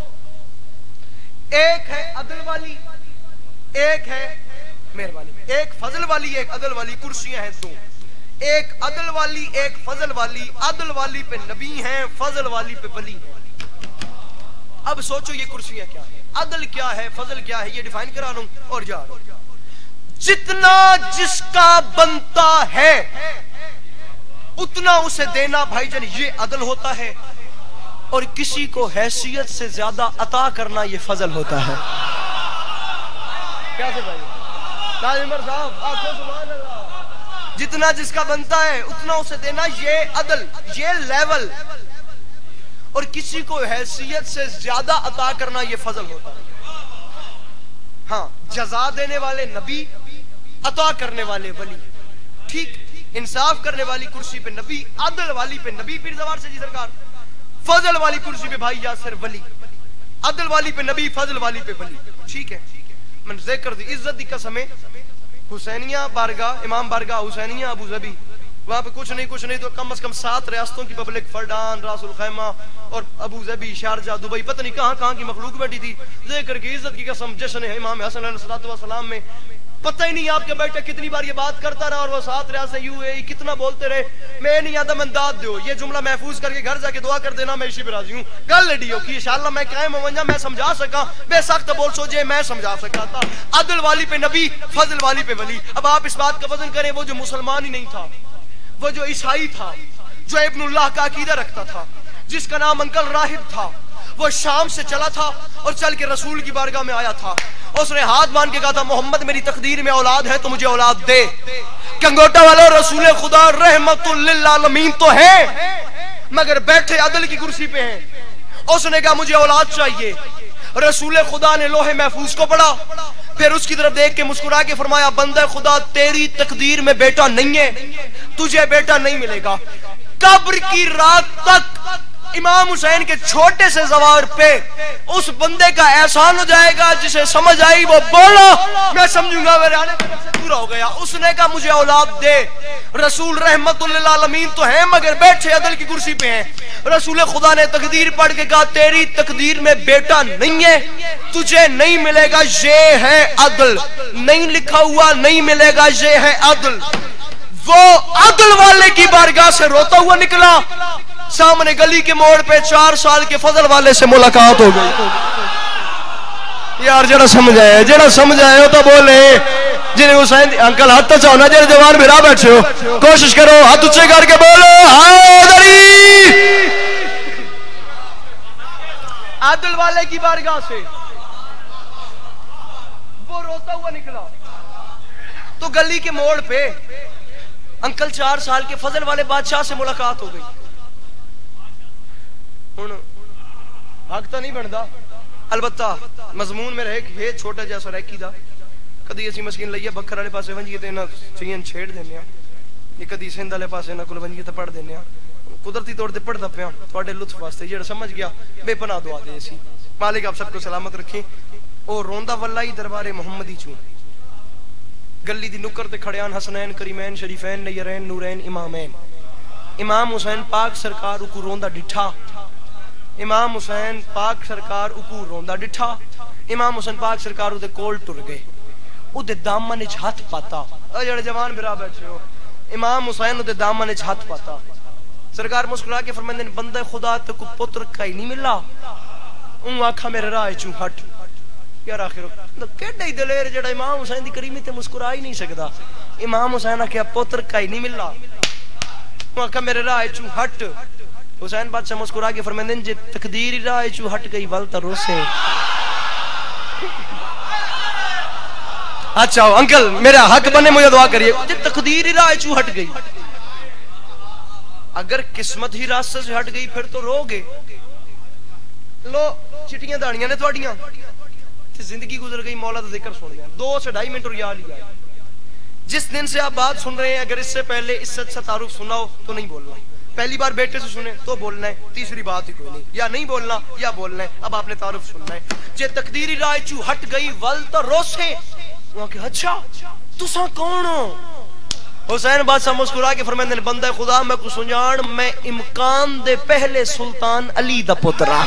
B: ایک ہے عدل والی, ایک ہے مہربانی. ایک فضل والی, ایک عدل والی. کرسیاں ہیں دو, ایک عدل والی, ایک فضل والی. عدل والی پہ نبی ہیں, فضل والی پہ ولی ہیں. اب سوچو یہ کرسیاں کیا ہے, عدل کیا ہے, فضل کیا ہے, یہ ڈیفائن کرا لوں اور جا رہا ہوں. جتنا جس کا بنتا ہے اتنا اسے دینا بھائی جان, یہ عدل ہوتا ہے. اور کسی کو حیثیت سے زیادہ عطا کرنا یہ فضل ہوتا ہے. کیا سے بھائی عمر صاحب آنکھوں سبحان اللہ, جتنا جس کا بنتا ہے اتنا اسے دینا یہ عدل, یہ لیول. اور کسی کو حیثیت سے زیادہ عطا کرنا یہ فضل ہوتا ہے. ہاں جزا دینے والے نبی, عطا کرنے والے ولی. ٹھیک, انصاف کرنے والی کرسی پہ نبی, عدل والی پہ نبی پیر زوار سے جی سرکار, فضل والی کرسی پہ بھائی یاسر ولی, عدل والی پہ نبی, فضل والی پہ ولی. ٹھیک ہے, من ذکر دی عزت دی قسم ہے, حسینیہ بارگاہ, امام بارگاہ حسینیہ ابو ظبی, وہاں پہ کچھ نہیں کچھ نہیں تو کم از کم سات ریاستوں کی پبلک, فردان, راس الخیمہ اور ابو ظبی, شارجہ, دبئی, پتہ نہیں کہاں کہاں کی مخلوق بیٹھی تھی. ذکر کی عزت کی قسم جشن ہے امام حسن علیہ السلام میں, پتہ ہی نہیں آپ کے بیٹے کتنی بار یہ بات کرتا رہا, اور وہ سات ریاستیں یو اے ای کتنا بولتے رہے, میں نہیں آتا من داد دیو, یہ جملہ محفوظ کر کے گھر جا کے دعا کر دینا میں اسی پہ راضی ہوں. گل لڈیو کی انشاءاللہ میں قائم ہوں, میں سمجھا سکا, بے سخت بول سوچے میں سمجھا سکا تھا. عدل والی پہ نبی, فضل والی پہ ولی. اب آپ اس بات کا وزن کریں, وہ جو مسلمان ہی نہیں تھا, وہ جو عیسائی تھا, جو ابن اللہ کا عقیدہ رکھتا تھا, جس کا نام انکل راہب تھا, وہ شام سے چلا تھا اور چل کے رسول کی بارگاہ میں آیا تھا. اس نے ہاتھ مان کے کہا تھا, محمد میری تقدیر میں اولاد ہے تو مجھے اولاد دے. کنگوٹا والا رسول خدا رحمت للعالمین تو ہے مگر بیٹھے عدل کی کرسی پہ ہیں. اس نے کہا مجھے اولاد چاہیے. رسول خدا نے لوح محفوظ کو پڑھا, پھر اس کی طرف دیکھ کے مسکرا کے فرمایا, بندہ خدا تیری تقدیر میں بیٹا نہیں ہے, تجھے بیٹا نہیں ملے گا. قبر کی رات تک امام حسین کے چھوٹے سے زوار پہ اس بندے کا احسان ہو جائے گا, جسے سمجھ آئی وہ بولو, میں سمجھوں گا میرے آنے سے پورا ہو گیا. اس نے کہا مجھے اولاد دے. رسول رحمت للعالمین تو ہیں مگر بیٹھے عدل کی کرسی پہ ہیں. رسول خدا نے تقدیر پڑھ کے کہا تیری تقدیر میں بیٹا نہیں ہے, تجھے نہیں ملے گا, یہ ہے عدل. نہیں لکھا ہوا نہیں ملے گا, یہ ہے عدل. وہ عدل والے کی بارگاہ سے روتا ہوا نکلا, سامنے گلی کے موڑ پہ چار سال کے فضل والے سے ملاقات ہو گئی. یار جڑا سمجھ آئے, جڑا سمجھ آئے ہو تو بولے. جنہیں حسین انکل ہاتھ تو چاہنا, جڑے جوان بھرا بیٹھے ہو کوشش کرو ہاتھ اچھے کر کے بولو حیدری. عدل والے کی بارگاہ سے وہ روتا ہوا نکلا تو گلی کے موڑ پہ انکل چار سال کے فضل والے بادشاہ سے ملاقات ہو گئی. حق تو نہیں بنتا البتہ مضمون میں رہے چھوٹا جیسا ریکی دا کدی اسی مسکین لئیے بکر والے پاسے ونجیے تے انہاں چین چھیڑ دینے ہیں کدی سندھ والے پاسے انہاں کول ونجیے تے پڑھ دینے ہیں قدرتی طور تے پڑھدا پیا تواڈے لطف واسطے جڑا سمجھ گیا بے پناہ دعا دے سی. مالک آپ سب کو سلامت رکھیں. او روندا واللہ دربار محمدی چوں گلی دی نکر تے کھڑیان حسنین کریمین شریفین نیرین نورین امامین. امام حسین پاک سرکار اکو روندا ڈٹھا امام حسین پاک سرکار اکو روندا ڈٹھا امام حسین پاک سرکار دے کول ٹر گئے او دے دامن وچ ہاتھ پاتا. اے جڑے جوان بھرا بیٹھے ہو امام حسین دے دامن وچ ہاتھ پاتا. سرکار مسکرا کے فرماندے بندہ خدا تے کو پتر کئی نہیں ملا اون آکھا میرے راہ چوں ہٹ. یار آخر کیڈا ہی دلیر جڑا امام حسین دی کریمی تے مسکرا ہی نہیں سکدا. امام حسین آکھیا پتر کئی نہیں ملا اون آکھا میرے راہ چوں ہٹ. حسین بادشاہ مسکرا کے فرماندے جے تقدیر راہ چوں ہٹ گئی ول تے روسے. اچھا انکل میرا حق بنے مجھے دعا کریے جے تقدیر ہی راہ چوں ہٹ گئی اگر قسمت ہی راستے سے ہٹ گئی پھر تو رو گے. لو چٹیاں داڑیاں نے تواڈیاں زندگی گزر گئی مولا دا ذکر سن گیا دو سے ڈھائی منٹ ریا لیا. جس دن سے آپ بات سن رہے ہیں اگر اس سے پہلے اس سے اچھا تعارف سنا ہو تو نہیں بولنا. پہلی بار بیٹے سے سنے تو بولنا ہے تیسری بات ہی کوئی نہیں یا نہیں بولنا یا بولنا ہے. اب آپ نے تعارف سننا ہے. جے تقدیری رائے چو ہٹ گئی ول تو روسے وہاں کہ اچھا تساں کون ہو. حسین بادشاہ مسکرا کے فرماندے بندہ خدا میں کو سنجان میں امکان دے پہلے سلطان علی دا پترا.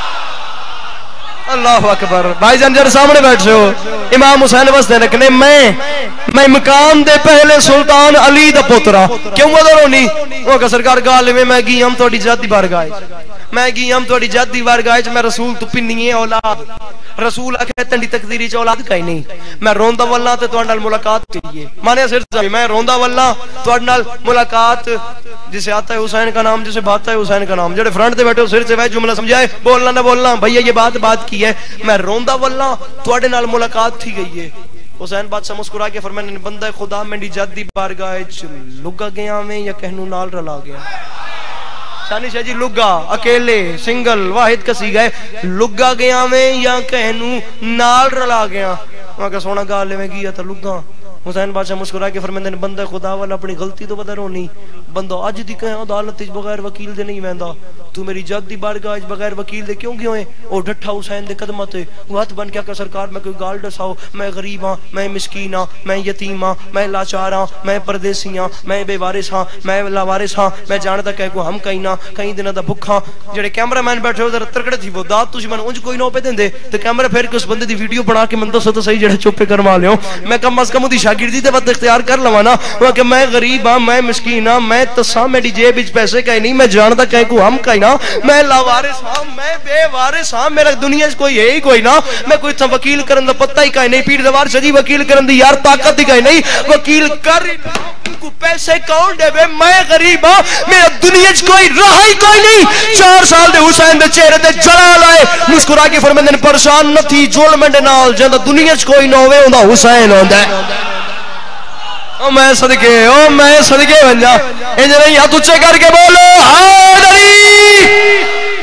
B: اللہ اکبر. بھائی جان جڑے سامنے بیٹھے ہو امام حسین واسطے رکھنے میں میں مقام دے پہلے سلطان علی دا پترا. کیوں ودرو نہیں وہ کہ سرکار گال میں میں گئی ہم تہاڈی جادی بارگاہ میں گئی ہم تہاڈی جادی بارگاہ میں رسول تو پنی ہے اولاد رسول اکھے تنڈی تقدیری چ اولاد کئی نہیں. میں روندا واللہ تے تواڈے نال ملاقات کیے مانے سر میں روندا واللہ تواڈے نال ملاقات جسے آتا ہے حسین کا نام جسے بھاتا ہے حسین کا نام. جڑے فرنٹ تے بیٹھے ہو سر سے وہ جملہ سمجھائے بولنا نہ بولنا بھیا یہ بات بات کی ہے. میں روندا واللہ تواڈے نال ملاقات تھی گئی ہے. حسین بادشاہ مسکرا کے فرمایا بندہ خدا میری جادی بارگاہ وچ لگا گیا میں یا کہنوں نال رلا گیا. شانی شاہ جی لگا اکیلے سنگل واحد کسی گئے لگا گیا میں یا کہنوں نال رلا گیا. وہاں کا سونا گال لے میں گیا تا لگا. حسین بادشاہ مسکرا کے فرماندے نے بندہ خدا والا اپنی غلطی تو پتہ رونی بندہ اج دی کہیں عدالت وچ بغیر وکیل دے نہیں ویندا تو میری جد دی بارگاہ وچ بغیر وکیل دے کیوں گئے ہوئے. او ڈٹھا حسین دے قدماں تے وہ ہاتھ بن کے کہ سرکار میں کوئی گال دساؤ میں غریب ہاں میں مسکین ہاں میں یتیم ہاں میں لاچار ہاں میں پردیسی ہاں میں بے وارث ہاں میں لاوارث ہاں میں جاندا کہ کو ہم کہیں نہ کہیں دنوں دا بھکھا. جڑے کیمرہ مین بیٹھے ہو ذرا ترکڑے تھی وہ داد تسی من انج کوئی نہ پے دیندے تے کیمرہ پھیر کے اس بندے دی ویڈیو بنا کے من دسو تو صحیح جڑے چپ کروا لیو میں کم از کم دی شاگردی تے وقت اختیار کر لواں نا. وہ کہ میں غریب ہاں میں مسکین ہاں میں تساں میری جیب وچ پیسے کہیں نہیں میں جاندا کہ کو ہم کہیں نہ میں لاوارث ہاں میں بے وارث ہاں میرا دنیا وچ کوئی ہے ہی کوئی نہ میں کوئی تھا وکیل کرن دا پتہ ہی کہیں نہیں پیر دوار سجی وکیل کرن دی یار طاقت ہی کہیں نہیں وکیل کر کو پیسے کون دے وے میں غریب ہاں میرا دنیا وچ کوئی راہ ہی کوئی نہیں. چار سال دے حسین دے چہرے تے جلال آئے مسکرا کے فرماندے نے پریشان نہ تھی ظلم دے نال جندا دنیا وچ کوئی نہ ہوے اوندا حسین ہوندا ہے. او میں صدقے او میں صدقے بن جا اے نہیں ہاتھ اونچے کر کے بولو حیدری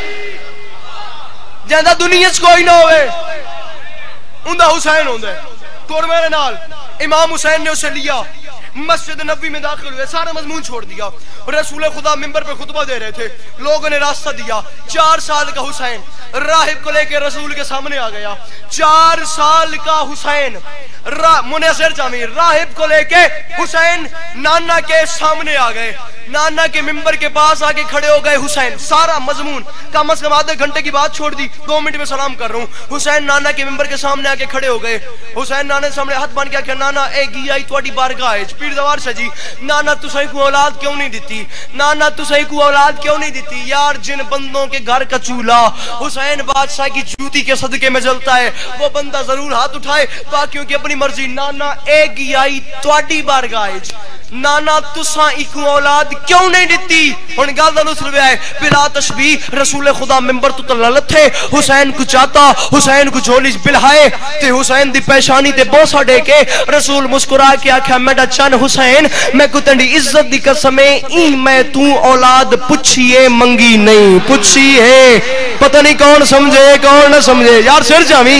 B: جندا دنیا وچ کوئی نہ ہوے اوندا حسین ہوندا ہے. تور میرے نال امام حسین نے اسے لیا مسجد نبوی میں داخل ہوئے سارا مضمون چھوڑ دیا. رسول خدا منبر پہ خطبہ دے رہے تھے لوگوں نے راستہ دیا. چار سال کا حسین راہب کو لے کے رسول کے سامنے آ گیا. چار سال کا حسین منیسر جامی راہب کو لے کے حسین نانا کے سامنے آ گئے. نانا کے منبر کے پاس آگے کھڑے ہو گئے. حسین سارا مضمون کم از کم آدھے گھنٹے کی بات چھوڑ دی دو منٹ میں سلام کر رہا ہوں. حسین نانا کے منبر کے سامنے آگے کھڑے ہو گئے. حسین نانا کے سامنے ہاتھ بن کے کہ نانا اے گیا ہی تواڈی بارگاہ وچ پیر دوار سجی نانا تسیں کو اولاد کیوں نہیں دیتی نانا تسیں کو اولاد کیوں نہیں دیتی یار جن بندوں کے گھر کا چولہا حسین بادشاہ کی جوتی کے صدقے میں جلتا ہے وہ بندہ ضرور ہاتھ اٹھائے باقیوں کی اپنی مرضی. نانا اے گیا ہی تواڈی بارگاہ وچ नाना तुसा इको औलाद क्यों नहीं दिती हुन गल दा नुसल है बिला तशबीह रसूल खुदा मिंबर तो तलल थे हुसैन को चाहता हुसैन को झोली बिलहाए ते हुसैन दी पेशानी ते बोसा दे के रसूल मुस्कुरा के आख्या मेरा चन हुसैन मैं को तेरी इज्जत दी कसम ई मैं तू औलाद पुछिए मंगी नहीं पुछी है पता नहीं कौन समझे कौन न समझे यार सिर जावी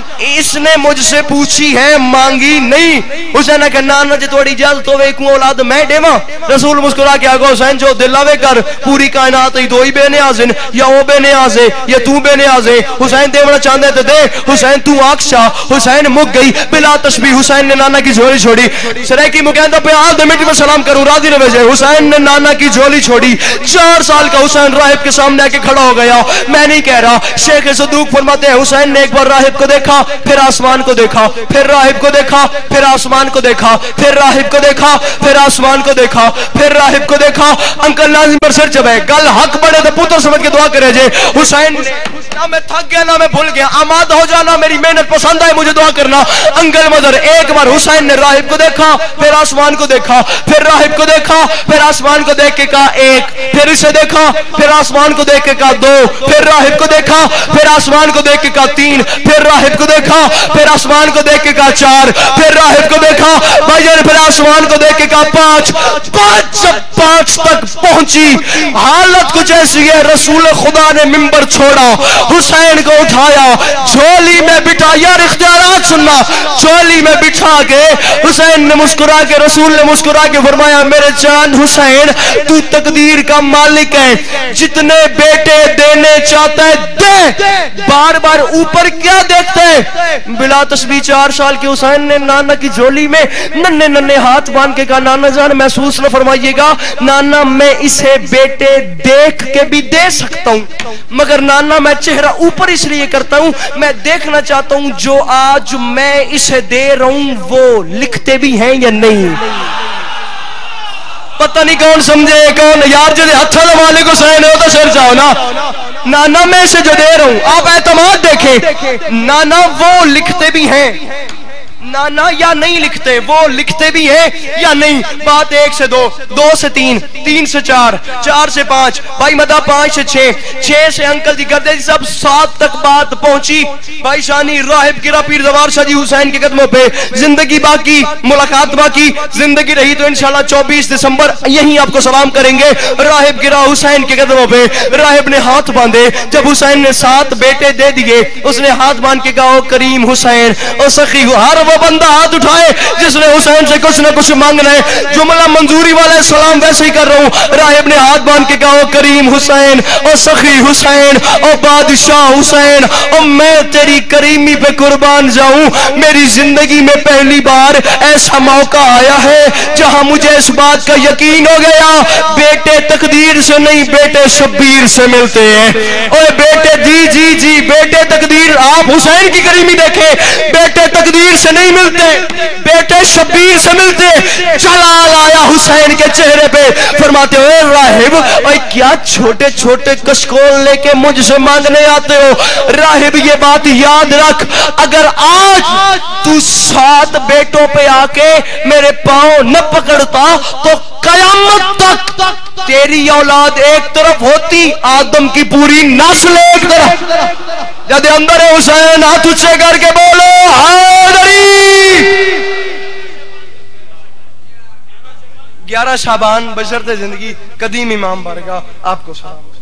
B: इसने मुझसे पूछी है मांगी नहीं हुसैन के नाना जे थोड़ी इजाजत होवे को औलाद मैं देवा रसूल मुस्कुरा के आगो हुसैन जो दिलावे कर पूरी कायनात ही दो ही बेनियाज या वो बेनियाज है या तू बेनियाज है हुसैन देवना चाहते तो दे हुसैन तू आख्शा हुसैन मुक गई बिला तशबीह हुसैन ने नाना की झोली छोड़ी सरे की मुकैंदा पे हाथ दे मिनट में सलाम करूं राजी रहे जे हुसैन ने नाना की झोली छोड़ी चार साल का हुसैन राहिब के सामने आके खड़ा हो गया मैं नहीं कह रहा शेख सदूक फरमाते हैं हुसैन ने एक बार राहिब को देखा फिर आसमान को देखा फिर राहिब को देखा फिर आसमान को देखा फिर राहिब को देखा फिर आसमान को देखा फिर राहिब को देखा अंकल नाज़िम पर सर चबे गल हक बड़े तो पुत्र समझ के दुआ करे जे हुसैन ना मैं थक गया ना मैं भूल गया आमाद हो जाना मेरी मेहनत पसंद आए मुझे दुआ करना अंकल मदर एक बार हुसैन ने राहिब को देखा फिर आसमान को देखा फिर राहिब को देखा फिर आसमान को देख के कहा एक फिर इसे देखा फिर आसमान को देख के कहा दो फिर राहिब को देखा फिर आसमान को देख के कहा तीन फिर राहिब को देखा फिर आसमान को देख के कहा चार फिर राहिब को देखा भाईजान फिर आसमान को देख के कहा पांच पांच जब पांच तक पहुंची हालत कुछ ऐसी है रसूल खुदा ने मिंबर छोड़ा हुसैन को उठाया झोली में बिठा यार इख्तियारात सुनना झोली में बिठा के हुसैन ने मुस्कुरा के रसूल ने मुस्कुरा के फरमाया मेरे जान हुसैन तू तकदीर का मालिक है जितने बेटे देने चाहता है दे बार बार ऊपर क्या देखते है बिला तस्बीह चार साल के हुसैन ने नाना की झोली में नन्हे नन्हे हाथ बांध के कहा नाना जान महसूस न फरमाइएगा नाना मैं इसे बेटे देख के भी दे सकता हूं मगर नाना मैं चेहरा ऊपर इसलिए करता हूं मैं देखना चाहता हूं जो आज मैं इसे दे रहा हूं वो लिखते भी हैं या नहीं पता नहीं कौन समझे कौन यार जो हथा मालिक हुसैन हो तो सिर जाओ ना नाना मैं इसे जो दे रहा हूं आप एतमाद देखें नाना वो लिखते भी हैं नाना या नहीं लिखते वो लिखते भी हैं या नहीं बात एक से दो दो से तीन तीन से चार चार से पांच भाई मदा पांच से छह छह से अंकल जी करते सब सात तक बात पहुंची भाई शानी राहिब गिरा पीर जवार शाह जी हुसैन के कदमों पे जिंदगी बाकी मुलाकात बाकी जिंदगी रही तो इंशाल्लाह चौबीस दिसंबर यहीं आपको सलाम करेंगे राहिब गिरा हुसैन के कदमों पे राहिब ने हाथ बांधे जब हुसैन ने सात बेटे दे दिए उसने हाथ बांध के कहा करीम हुसैन और सखी हर वो बंदा हाथ उठाए जिसने हुसैन से कुछ ना कुछ मांगना है जुमला मंजूरी वाला सलाम वैसे ही कर रहा हूं राहिब ने हाथ बांध के कहा करीम हुसैन और सखी हुसैन और बादशाह हुसैन और मैं तेरी करीमी पे कुर्बान जाऊं मेरी जिंदगी में पहली बार ऐसा मौका आया है जहां मुझे इस बात का यकीन हो गया बेटे तकदीर से नहीं बेटे शब्बीर से मिलते हैं और बेटे जी जी जी बेटे तकदीर आप हुसैन की करीमी देखे बेटे तकदीर से नहीं मिलते बेटे शब्बीर से मिलते जलाल आया हुसैन के चेहरे पे फरमाते हो राहिब और क्या छोटे छोटे कशकोल लेके मुझसे मांगने आते हो राहिब ये बात याद रख अगर आज तू सात बेटों पे आके मेरे पांव न पकड़ता तो कयामत तक तेरी औलाद एक तरफ होती आदम की पूरी नस्ल एक तरफ जब अंदर है हुसैन हाथ ऊंचे करके बोलो हैदरी ग्यारह शाबान बशरते जिंदगी कदीम इमाम बारगाह आपको सलाम